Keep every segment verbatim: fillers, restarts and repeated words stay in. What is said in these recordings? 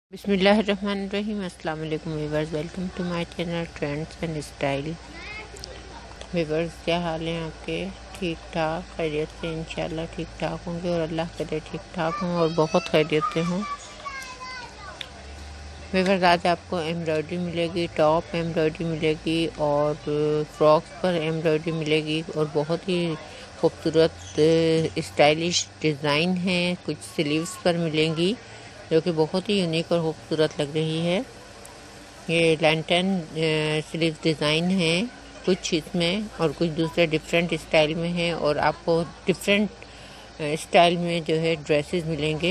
बिस्मिल्लाहिर्रहमानिर्रहीम। अस्सलाम वालेकुम viewers, welcome to my channel trends and style. Viewers, क्या हाल है आपके? ठीक ठाक, खैरियत से इंशाल्लाह ठीक ठाक होंगे और अल्लाह करे ठीक ठाक हों और बहुत खैरियत से हों। व्यूअर्स, आज आपको एम्ब्रॉयडरी मिलेगी, टॉप एम्ब्रॉयडरी मिलेगी और फ्रॉक्स पर एम्ब्रॉयडरी मिलेगी और बहुत ही खूबसूरत स्टाइलिश डिज़ाइन है। कुछ स्लीव्स पर मिलेंगी जो कि बहुत ही यूनिक और खूबसूरत लग रही है। ये लैंटर्न स्लीव डिज़ाइन है कुछ इसमें, और कुछ दूसरे डिफरेंट स्टाइल में है और आपको डिफरेंट स्टाइल में जो है ड्रेसेस मिलेंगे।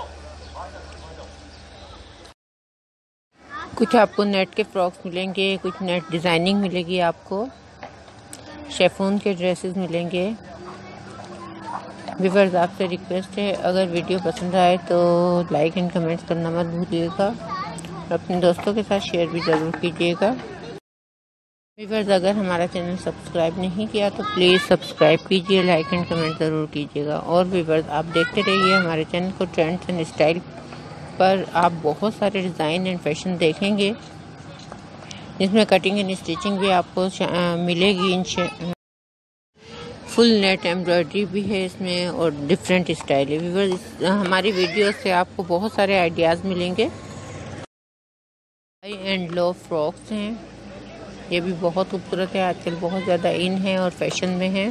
कुछ आपको नेट के फ्रॉक्स मिलेंगे, कुछ नेट डिज़ाइनिंग मिलेगी, आपको शेफून के ड्रेसेस मिलेंगे। व्यूअर्स, आपसे रिक्वेस्ट है, अगर वीडियो पसंद आए तो लाइक एंड कमेंट्स करना मत भूलिएगा, अपने दोस्तों के साथ शेयर भी ज़रूर कीजिएगा। व्यूअर्स, अगर हमारा चैनल सब्सक्राइब नहीं किया तो प्लीज़ सब्सक्राइब कीजिए, लाइक एंड कमेंट ज़रूर कीजिएगा। और व्यूअर्स, आप देखते रहिए हमारे चैनल को। ट्रेंड्स एंड स्टाइल पर आप बहुत सारे डिज़ाइन एंड फैशन देखेंगे, जिसमें कटिंग एंड स्टिचिंग भी आपको मिलेगी। इन फुल नेट एम्ब्रॉयडरी भी है इसमें और डिफरेंट स्टाइल है। व्यूअर्स, हमारी वीडियो से आपको बहुत सारे आइडियाज़ मिलेंगे। हाई एंड लो फ्रॉक्स हैं, ये भी बहुत खूबसूरत है, आजकल बहुत ज़्यादा इन है और फैशन में है।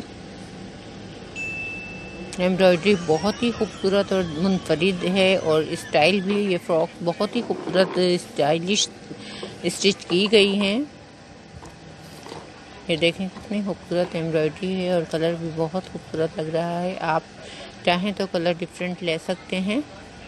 एम्ब्रॉयडरी बहुत ही खूबसूरत और मुनफरिद है और स्टाइल भी, ये फ्रॉक बहुत ही खूबसूरत स्टाइलिश स्टिच की गई हैं। ये देखें कितनी खूबसूरत एम्ब्रॉयडरी है और कलर भी बहुत खूबसूरत लग रहा है। आप चाहें तो कलर डिफरेंट ले सकते हैं।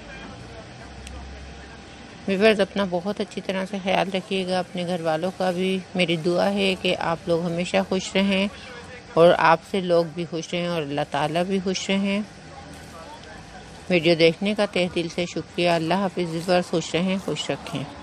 व्यूअर्स, अपना बहुत अच्छी तरह से ख्याल रखिएगा, अपने घर वालों का भी। मेरी दुआ है कि आप लोग हमेशा खुश रहें और आपसे लोग भी खुश रहें और अल्लाह ताला भी खुश रहें। वीडियो देखने का तहे दिल से शुक्रिया। अल्लाह हाफिज़ व्यूअर्स, खुश रहें, खुश रखें।